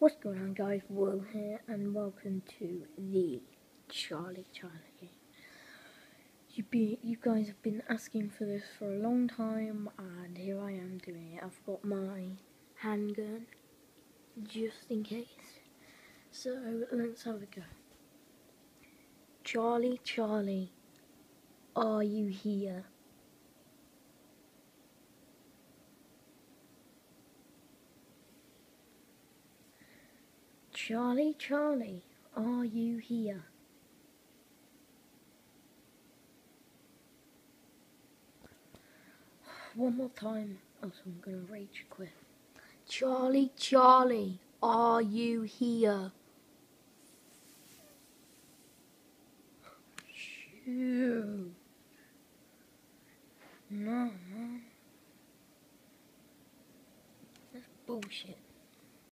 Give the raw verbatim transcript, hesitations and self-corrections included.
What's going on, guys? Will here, and welcome to the Charlie Charlie game. You be, you guys have been asking for this for a long time, and here I am doing it. I've got my handgun, just in case. So let's have a go. Charlie Charlie, are you here? Charlie Charlie, are you here? One more time, else I'm gonna rage quit. Charlie Charlie, are you here? Shoot. No, man. That's bullshit.